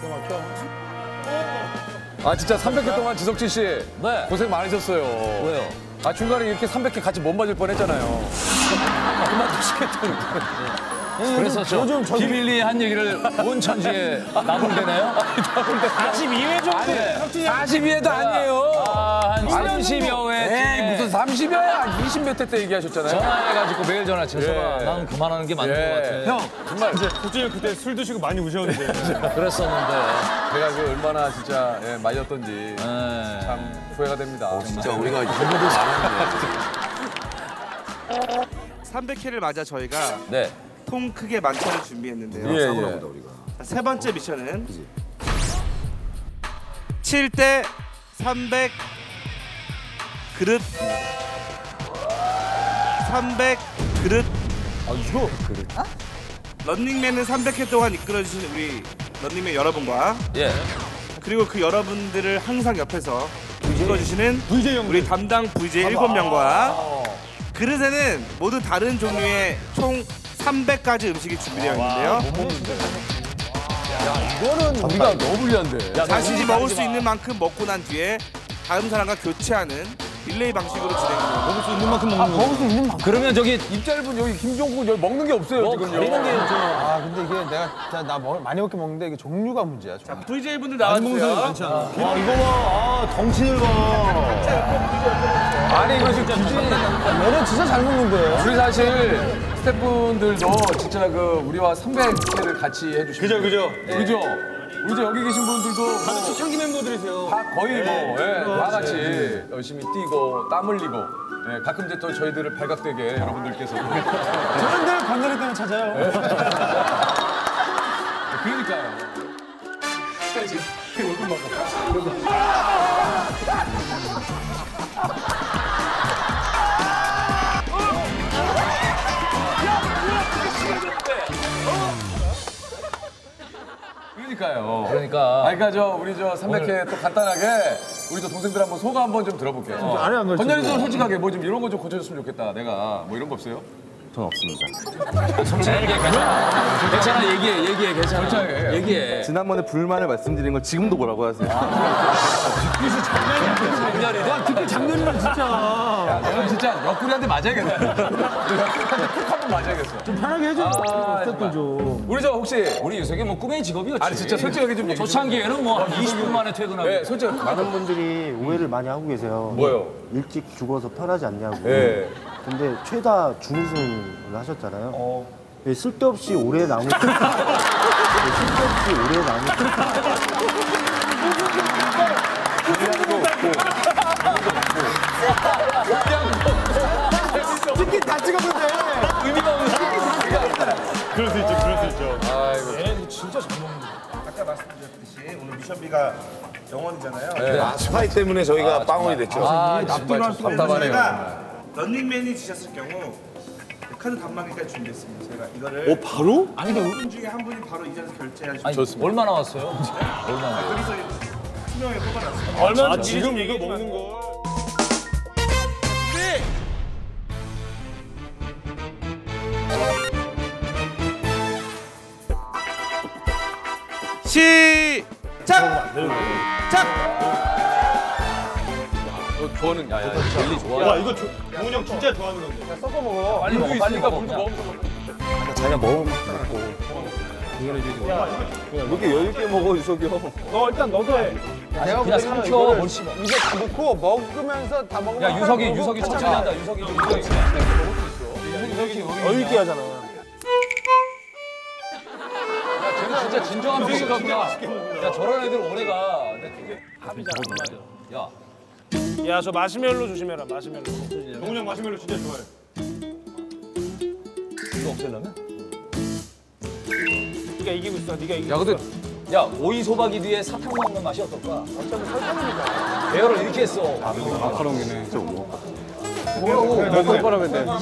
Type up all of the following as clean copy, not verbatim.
아 진짜 300회 동안 지석진 씨 네. 고생 많으셨어요. 왜요? 아 중간에 이렇게 300회 같이 못 맞을 뻔했잖아요. 그만두시겠다는. 그랬었죠. 비밀리에 한 얘기를 온 천지에 나불대네요. 42회 정도. 42회도 아니에요. 한 30여 회. 에이 무슨 30회야. 20몇 회 때 얘기하셨잖아요. 전화해가지고 매일 전화 쳐서 예. 난 그만하는 게 맞는 것 같아. 형, 정말 솔직히 그때 술 드시고 많이 우셨는데. 그랬었는데. 제가 그 얼마나 진짜 말렸던지 참 후회가 됩니다. 진짜 우리가 힘도 많았네. 300회를 맞아 저희가 네. 통 크게 만찬을 준비했는데요. 예, 싸우나 예. 보다 우리가. 자, 세 번째 미션은 7대 300 그릇 300 그릇. 이거 런닝맨은 300회 동안 이끌어주신 우리 런닝맨 여러분과 예. 그리고 그 여러분들을 항상 옆에서 이끌어주시는 VJ 형. 우리 담당 VJ 7명과 그릇에는 모두 다른 종류의 총 300가지 음식이 준비되어 있는데요. 이거는 우리가 너무 불리한데. 자신이 먹을 수 있는 만큼 먹고 난 뒤에 다음 사람과 교체하는 릴레이 방식으로 진행됩니다. 먹을 수 있는 만큼 먹는 거. 먹을 수 있는 만큼. 그러면 저기 입 짧은 여기 김종국 여기 먹는 게 없어요 뭐 지금요. 가리는 게 좀. 아 근데 이게 내가 진짜 많이 먹게 먹는데 이게 종류가 문제야. 자, VJ 분들 먹는 사람이 나와주세요. 많지 않아. 와, 이거 봐. 아, 덩치를 봐. 아니 이거 지금 굳이 얘는 진짜 잘 먹는데. 우리 사실 스태프분들도 진짜 그 우리와 300회를 같이 해주시고 그죠. 그죠? 우리 이제 여기 계신 분들도 다들 초창기 멤버들이세요. 다 거의 뭐 다 같이 열심히 뛰고 땀 흘리고 가끔 이제 또 저희들을 발각되게 여러분들께서 저런 데를 건너리 때문에 찾아요. 그러니까요. 그러니까요. 그러니까. 그러니까 우리 300회 또 간단하게 우리 동생들 한번 소감 한번 좀 들어볼게요. 안에 안 걸쳐. 건전이 좀 솔직하게 뭐 좀 이런 거 좀 고쳐줬으면 좋겠다. 내가 뭐 이런 거 없어요? 전 없습니다. 솔직하게 괜찮아. 괜찮아, 얘기해, 괜찮아. 솔직하게. 얘기해. 지난번에 불만을 말씀드린 걸 지금도 뭐라고 하세요? 장렬이네. 특히 작년이면 진짜 야, 너는 진짜 옆구리한테 맞아야겠다. 너 옆구리한테 콕 한번 맞아야겠어. 좀 편하게 해줘. 스태프들 좀. 우리 혹시 우리 유석이 뭐 꿈의 직업이었지. 아니 진짜 솔직하게 좀 얘기 좀 초창기에는 뭐 한 20분 만에 퇴근하고. 네, 솔직히 많은 분들이 오해를 많이 하고 계세요. 뭐요? 일찍 죽어서 편하지 않냐고. 예. 근데 최다 준우승을 하셨잖아요. 예, 쓸데없이 오래 남은. 쓸데없이 오래 남은. 치킨 다 찍었는데. 의미가 없는. 그럴 수 있죠, 그럴 수 있죠. 아이고. 얘는 진짜 잘 먹는다. 아까 말씀드렸듯이 오늘 미션비가 영원이잖아요. 아, 스파이 때문에 저희가 빵원이 됐죠. 납득을 할 수가 없다마네요. 저희가 런닝맨이 지셨을 경우 카드 단말기까지 준비했습니다. 저희가 이거를 바로? 아니 분 중에 한 분이 바로 이 자리에서 결제하시면 아니, 얼마 나왔어요? 얼마? 여기서 투명하게 뽑아놨습니다. 얼마나 지금 이거 먹는 거. 시작! 작! 저는 야야 젤리 좋아. 와, 이거 동훈이 형 진짜 좋아하는 건데. 빨리 먹어. 빨리 가 물도 먹으면서 자기가 먹고. 이렇게 여유 있게 먹어 유석이 형. 너 일단 너도 해. 내가 그냥 삼켜 멀씨. 이거 다 넣고 먹으면서 다 먹으면. 야, 유석이 천천히 한다. 유석이 좀 유석이 있으면. 여유 있게 하잖아. 쟤는 진짜 진정한 뮤지컬이야. 야, 저런 애들 오래 가. 근데 그게 합이 잘 안 맞아. 야, 야, 저 마시멜로 조심해라, 마시멜로. 동훈이 형 마시멜로 진짜 좋아해. 이거 없애려면? 네가 이기고 있어, 네가 이기고 야 근데 야, 오이 소박이 뒤에 사탕 먹는 맛이 어떨까? 어차피 설탕이니까. 대열을 이렇게 했어. 마카롱이네. 뭐라고? 먹고 해봐라면 돼.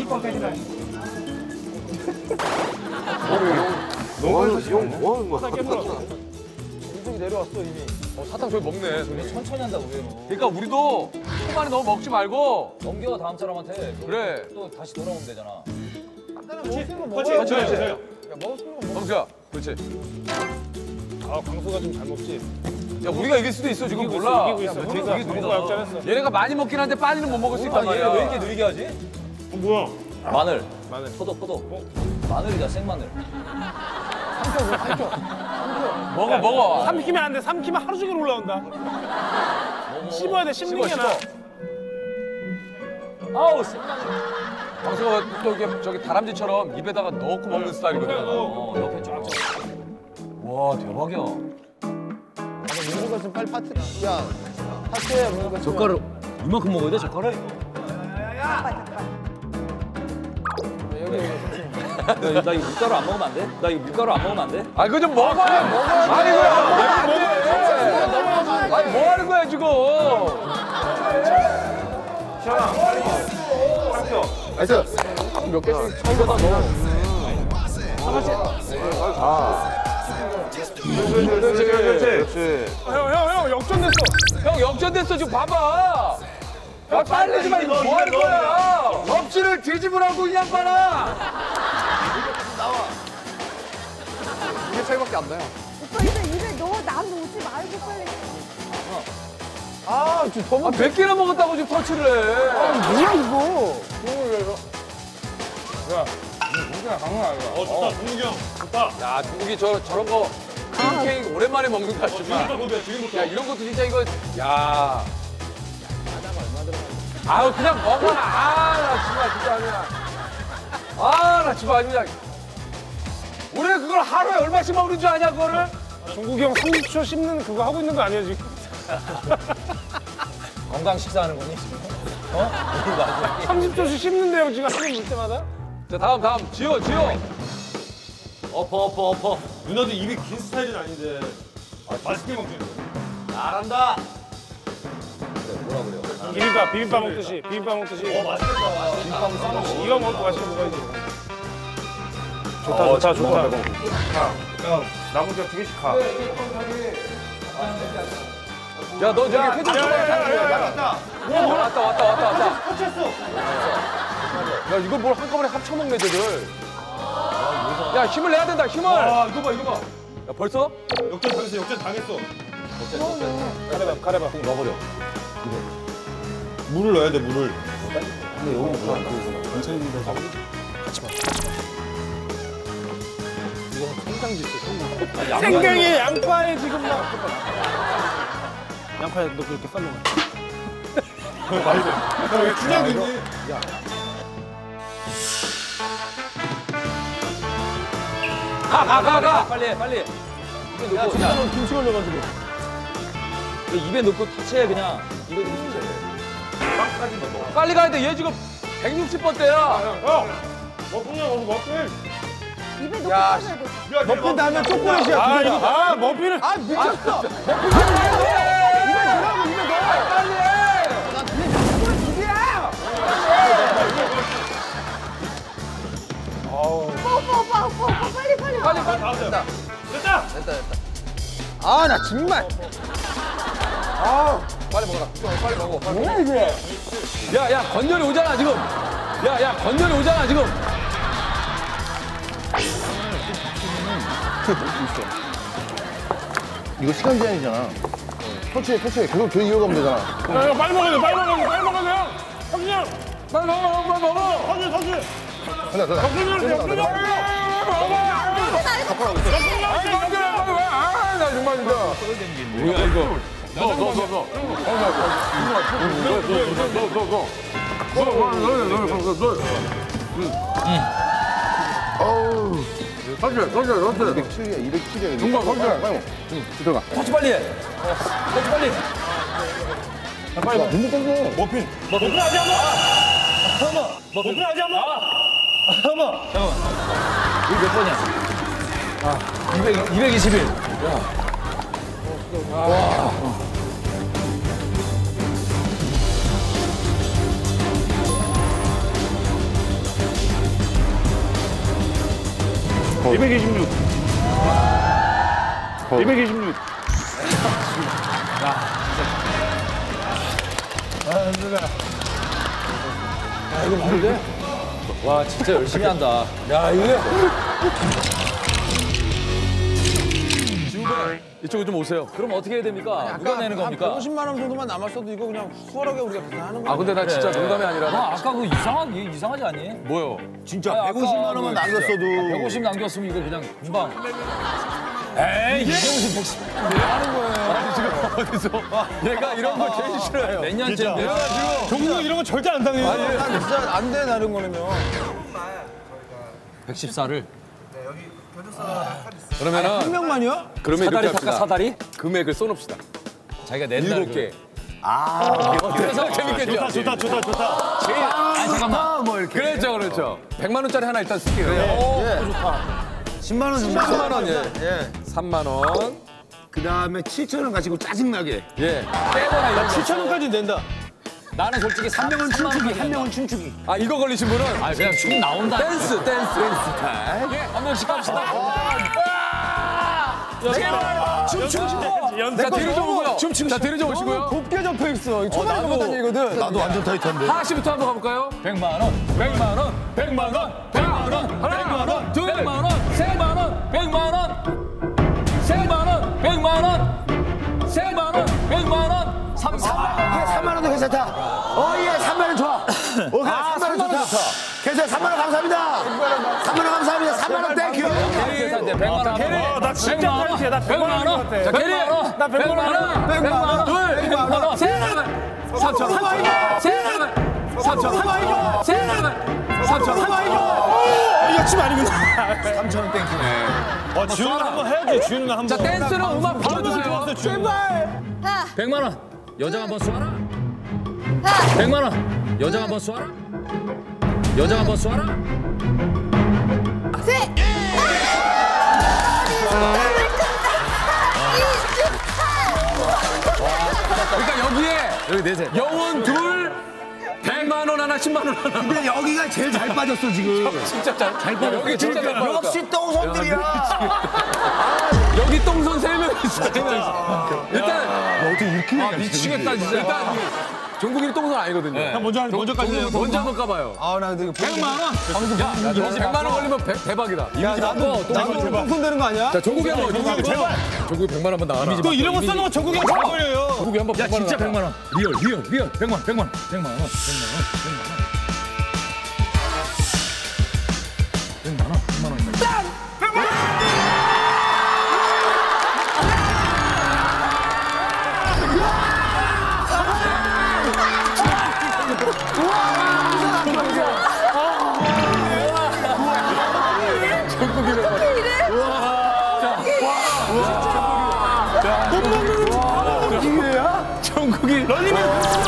뭐 하는 거야? 인중이 내려왔어 이미. 사탕 저기 먹네. 천천히 한다고, 의외로. 그러니까 우리도 초반에 너무 먹지 말고 넘겨, 다음 사람한테. 그래. 또 다시 돌아오면 되잖아. 먹을 수 있는 거 그렇지, 먹어야 그렇지, 돼. 그렇지. 야, 먹을 수 있는 거 먹어. 정수야 그렇지. 아 광수가 좀 잘 먹지. 야 우리가 이길 수도 있어 지금 몰라. 이기고 있어. 되게 느리다. 광수가 역전했어. 얘네가 많이 먹긴 한데 빨리는 못 먹을 수 있단 말이야. 왜 이렇게 느리게 하지? 뭐야? 마늘. 마늘. 포도. 마늘이다 생마늘. 먹어. 삼키면 안 돼. 삼키면 하루 종일 올라온다. 씹어야 돼. 씹는 게 나아. 아우 생마늘. 광수가 또 이게 저기 다람쥐처럼 입에다가 넣고 먹는 스타일이거든. 옆에 쫙. 와 대박이야. 민수가 좀 빨리 파트. 야, 파트야 민수가. 젓갈을 이만큼 먹어야 돼 젓갈을? 나 이거 밀가루 안 먹으면 안 돼? 나 이거 밀가루 안 먹으면 안 돼? 아 이거 좀 먹어야 아니 이거 안 돼. 아니 뭐 하는 거야 지금? 몇 개씩 이거다 넣어. 그렇지. 형 역전됐어. 형 역전됐어 지금 봐봐. 야 빨리 좀 해. 이거 뭐 하는 거야? 접시를 뒤집으라고 이 양반아. 이게 차이밖에 안 나요. 오빠 입에 넣어 남 놓지 말고 빨리. 아, 지금 더 먹. 몇 개나 먹었다고 지금 터치를 해. 뭐야 이거? 야 중국이 저런 거 케이크 오랜만에 먹는 거 같지만. 야 이런 것도 진짜 이거 야. 아우 그냥 먹어라. 나 정말 진짜 아니야. 나 정말 아주 그냥. 우리 그걸 하루에 얼마씩 먹는 줄 아냐 그거를? 종국이 형 30초 씹는 그거 하고 있는 거 아니야 지금? 건강 식사하는 거니 지금? 어? 이거 맞아. 30초씩 씹는데요 지금 한입 물 때마다? 자 다음 지호. 엎어. 누나도 입이 긴 스타일은 아닌데 맛있게 먹지. 잘한다. 뭐라 그래요? 비빔밥 먹듯이. 맛있겠다. 이거 먹고 맛있게 먹어야지. 좋다. 나 혼자 2개씩 가. 야 너 저기 회전 초밥 왔다. 야 이걸 뭘 한꺼번에 합쳐 먹네 쟤들. 야 힘을 내야 된다 힘을. 이거 봐. 야 벌써? 역전 당했어. 가래밥. 먹으려. 물을 넣어야 돼, 물을. 생강에 양파에 지금 막. 양파에 너 그렇게 썰먹 왜 주냐고. 가. 빨리. 입에 넣고. 김치 걸려가지고. 입에 넣고 터치해 그냥. 입에 넣고 터치해. 빨리 가야 돼. 얘 지금 160번대야. 입에 넣고 야, 씹어야 돼. 머핀 다음에 초콜릿이야. 아 이거 머핀을. 아 미쳤어. 오빠 빨리. 아 나 정말. 빨리 먹어라. 빨리 먹어. 뭐야 이게? 야 건열이 오잖아 지금. 야 건열이 오잖아 지금. 이거 시간 제한이잖아. 터치해. 계속 저 이어가면 되잖아. 야, 빨리 먹어야 돼. 형준이 형. 빨리 먹어. 나 정말 진짜. 뭐야 이거? 너. 207이야. 정말 건져. 들어가. 터치 빨리 해. 터치 빨리. 눈도 땡겨. 머핀. 머핀 하지 않아. 머핀 하지 않아. 잠깐만. 이거 몇 번이야? 221. 와 진짜 열심히 한다. 야 이거. 이쪽으로 좀 오세요. 그럼 어떻게 해야 됩니까? 누가 내는 겁니까? 50만 원 정도만 남았어도 이거 그냥 수월하게 우리가 계산하는 거야. 아 근데 나 진짜 농담이 아니라. 아까 그 이상하지 않니? 뭐요? 진짜 아니, 150만 아까 원만 그 남겼어도 150 남겼으면 이거 그냥 금방. 에이, 이게 무슨 110. 왜 하는 거예요? 아니 지금 어디서 얘가 이런 거 제일 싫어해요. 몇 년째인데? 종국 이런 거 절대 안 당해요. 난 진짜 안 돼, 다른 거는요. 114를. 그러면은 한 명만요? 그러면 사다리 이렇게 깎아 합시다. 사다리? 금액을 써놓읍시다. 자기가 낸다. 7개. 그래서 재밌겠죠? 좋다. 아니 잠깐만. 그렇죠, 그렇죠. 100만 원짜리 하나 일단 쓸게요. 좋다. 10만 원 정도. 3만 원, 예. 3만 원. 그 다음에 7천 원 가지고 짜증나게. 예. 빼거나 이런 거. 7,000원까지 낸다. 나는 솔직히 3명은 춤추기, 한 명은 춤추기. 아 이거 걸리신 분은 아 그냥 춤 나온다. 댄스. 한 명씩 갑시다. 춤추고. 자 뒤로 좀 오고요. 자 뒤로 좀 오시고요. 곱게 접혀 있어. 이거 초반에 못한 얘기거든. 나도 완전 타이트한데. 하나씩부터 한번 가볼까요? 100만 원, 100만 원, 100만 원, 100만 원, 100만 원, 200만 원, 3만 원, 100만 원, 3만 원, 100만 원, 3만 원, 100만 원, 3만 원도 괜찮다. 예, 3만 원 좋아. 오케이, 3만 원 좋다. 계산 3만 원 감사합니다. 3만 원 감사합니다. 3만 원 땡큐. 100만 원, 나 진짜 타이트해. 나 100만 원 같아. 자, 캐리! 나 100만 원! 100만 원! 100만 원! 3천 원! 3천 원! 이거 춤 아니구나. 3천 원 땡큐네. 지훈 누나 한번 해야지. 지훈 누나 한번. 자 댄스는 음악 바로 주세요. 제발. 100만 원! 여자 한번 쏴라! 100만 원! 여자 한번 쏴라! 여자 한번 쏴라! 그러니까 여기에 여기 내세. 영혼 둘 100만 원 하나 10만 원 하나. 근데 여기가 제일 잘 빠졌어, 지금. 진짜 잘 빠져. 여기 진짜 잘 빠져. 역시 똥손들이야. 여기 똥손 3명 있어. 일단 어떻게 이렇게 미치겠다 진짜. 일단 종국이는 똥손 아니거든요. 먼저까지 해요. 먼저 한번 까봐요. 나 근데 이거 100만 원. 야, 100만 원 걸리면 대박이다. 나도 똥손 되는 거 아니야? 자, 종국이 한번. 종국이 100만 원 한번 나와라. 또 이런 거 써놓으면 종국이 잘 걸려요. 종국이 한번 야 100만 원. 진짜 나와라. 100만 원. 리얼 100만 원. 100만 원. 100만 원. 100만 원. 종국이 런닝맨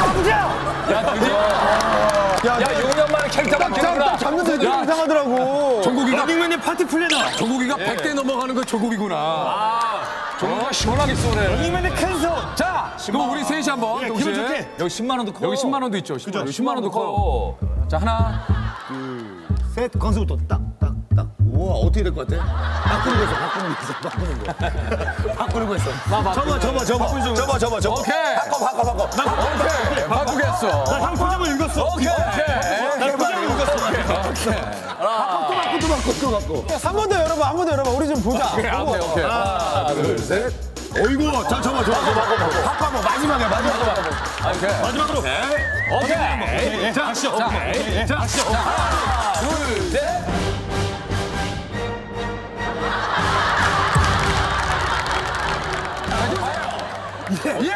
야 용연만의 캐릭터 바뀌는구나. 잡는 애들 이상하더라고. 종국이가 런닝맨의 파티 플래너. 종국이가 100대 넘어가는 거 조국이구나. 종국이가 시원하게 쏘네. 런닝맨의 캔서. 자, 그럼 우리 셋이 한번 기분 동시에. 좋게. 여기 10만 원도 커. 여기 10만 원도 있죠. 10만, 그죠? 10만 원도 커요. 자, 하나. 셋 건수부터 딱. 우와, 어떻게 될 것 같아? 바꾸는 거 있어. 바꾸는 거 있어. 접어. 오케이. 바꿔. 오케이. 바꾸겠어. 나형 표정을 읽었어. 오케이. 나 표정을 읽었어. 또 바꿔. 한 번 더 열어봐, 한 번 더 열어봐. 우리 좀 보자. 오케이. 하나, 둘, 셋. 어이구, 자, 접어. 바꿔. 마지막에. 오케이. 마지막으로. 오케이. 자, 가시죠. 자, 하나, 둘, 셋. 예!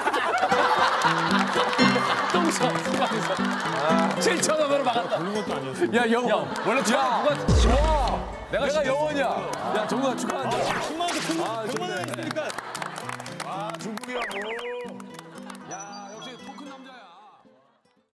똥서. 7천 원으로 막았다. 야, 영원. 원래 야 누가 내가 영원이야. 야, 정국아 축하한다. 10만 원도 큰 100만 원이니까. 중국이라고.